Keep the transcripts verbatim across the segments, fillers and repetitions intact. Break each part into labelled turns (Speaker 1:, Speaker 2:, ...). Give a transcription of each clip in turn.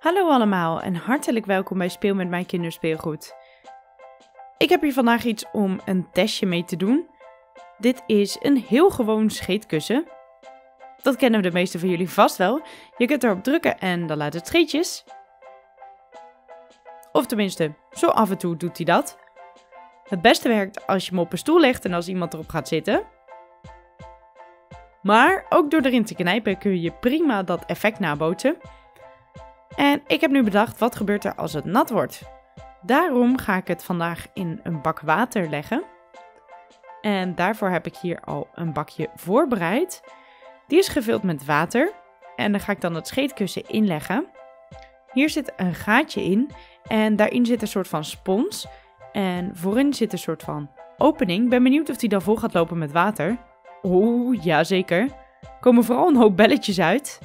Speaker 1: Hallo allemaal en hartelijk welkom bij Speel met mijn kinderspeelgoed. Ik heb hier vandaag iets om een testje mee te doen. Dit is een heel gewoon scheetkussen. Dat kennen de meeste van jullie vast wel. Je kunt erop drukken en dan laat het scheetjes. Of tenminste, zo af en toe doet hij dat. Het beste werkt als je hem op een stoel legt en als iemand erop gaat zitten. Maar ook door erin te knijpen kun je prima dat effect nabootsen. En ik heb nu bedacht, wat gebeurt er als het nat wordt? Daarom ga ik het vandaag in een bak water leggen. En daarvoor heb ik hier al een bakje voorbereid. Die is gevuld met water. En daar ga ik dan het scheetkussen inleggen. Hier zit een gaatje in. En daarin zit een soort van spons. En voorin zit een soort van opening. Ik ben benieuwd of die dan vol gaat lopen met water. Oeh, ja zeker. Er komen vooral een hoop belletjes uit.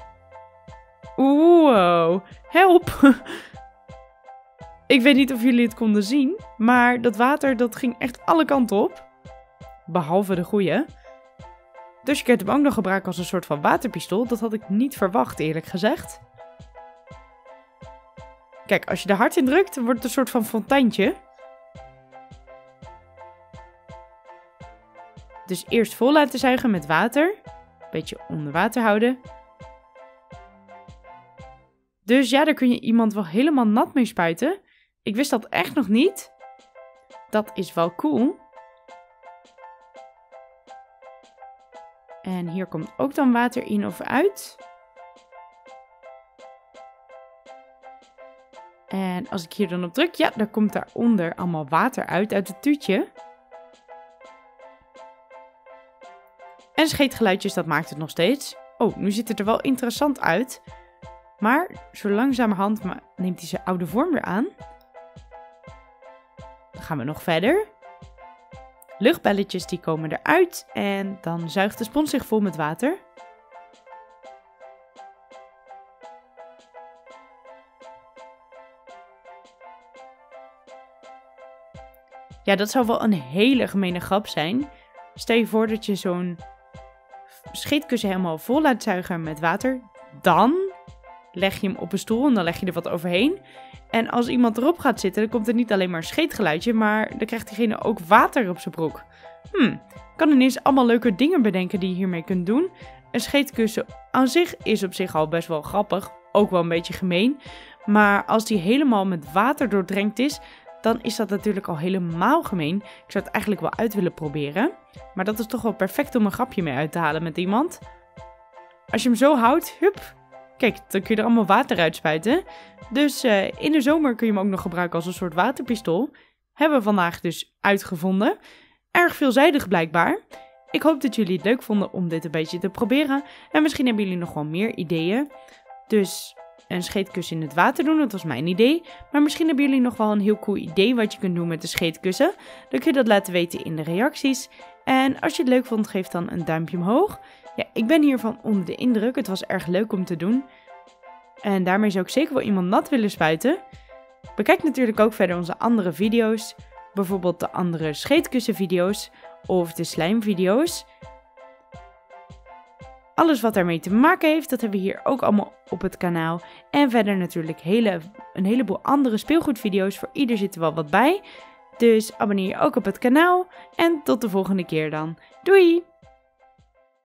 Speaker 1: Wow, help! Ik weet niet of jullie het konden zien, maar dat water dat ging echt alle kanten op. Behalve de goeie. Dus je kunt hem ook nog gebruiken als een soort van waterpistool. Dat had ik niet verwacht, eerlijk gezegd. Kijk, als je er hard in drukt, dan wordt het een soort van fonteintje. Dus eerst vol laten zuigen met water. Een beetje onder water houden. Dus ja, daar kun je iemand wel helemaal nat mee spuiten. Ik wist dat echt nog niet. Dat is wel cool. En hier komt ook dan water in of uit. En als ik hier dan op druk, ja, dan komt daaronder allemaal water uit, uit het tuutje. En scheetgeluidjes, dat maakt het nog steeds. Oh, nu ziet het er wel interessant uit. Maar zo langzamerhand neemt hij zijn oude vorm weer aan. Dan gaan we nog verder. Luchtbelletjes die komen eruit en dan zuigt de spons zich vol met water. Ja, dat zou wel een hele gemene grap zijn. Stel je voor dat je zo'n scheetkussen helemaal vol laat zuigen met water. Dan leg je hem op een stoel en dan leg je er wat overheen. En als iemand erop gaat zitten, dan komt er niet alleen maar een scheetgeluidje, maar dan krijgt diegene ook water op zijn broek. Hmm, ik kan ineens allemaal leuke dingen bedenken die je hiermee kunt doen. Een scheetkussen aan zich is op zich al best wel grappig, ook wel een beetje gemeen. Maar als die helemaal met water doordrenkt is, dan is dat natuurlijk al helemaal gemeen. Ik zou het eigenlijk wel uit willen proberen. Maar dat is toch wel perfect om een grapje mee uit te halen met iemand. Als je hem zo houdt, hup. Kijk, dan kun je er allemaal water uitspuiten. Dus uh, in de zomer kun je hem ook nog gebruiken als een soort waterpistool. Hebben we vandaag dus uitgevonden. Erg veelzijdig blijkbaar. Ik hoop dat jullie het leuk vonden om dit een beetje te proberen. En misschien hebben jullie nog wel meer ideeën. Dus een scheetkussen in het water doen, dat was mijn idee. Maar misschien hebben jullie nog wel een heel cool idee wat je kunt doen met de scheetkussen. Dan kun je dat laten weten in de reacties. En als je het leuk vond, geef dan een duimpje omhoog. Ja, ik ben hiervan onder de indruk. Het was erg leuk om te doen. En daarmee zou ik zeker wel iemand nat willen spuiten. Bekijk natuurlijk ook verder onze andere video's. Bijvoorbeeld de andere scheetkussen-video's of de slijmvideo's. Alles wat daarmee te maken heeft, dat hebben we hier ook allemaal op het kanaal. En verder natuurlijk hele, een heleboel andere speelgoedvideo's. Voor ieder zit er wel wat bij. Dus abonneer je ook op het kanaal. En tot de volgende keer dan. Doei!